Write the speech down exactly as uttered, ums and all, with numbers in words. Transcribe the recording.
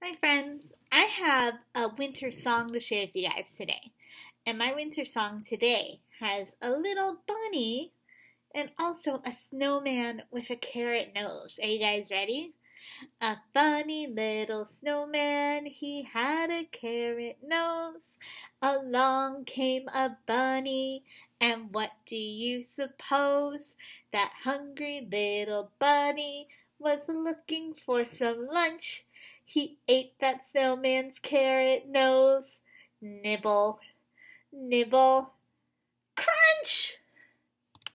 Hi friends, I have a winter song to share with you guys today. And my winter song today has a little bunny and also a snowman with a carrot nose. Are you guys ready? A funny little snowman, he had a carrot nose. Along came a bunny, and what do you suppose? That hungry little bunny was looking for some lunch. He ate that snowman's carrot nose. Nibble, nibble.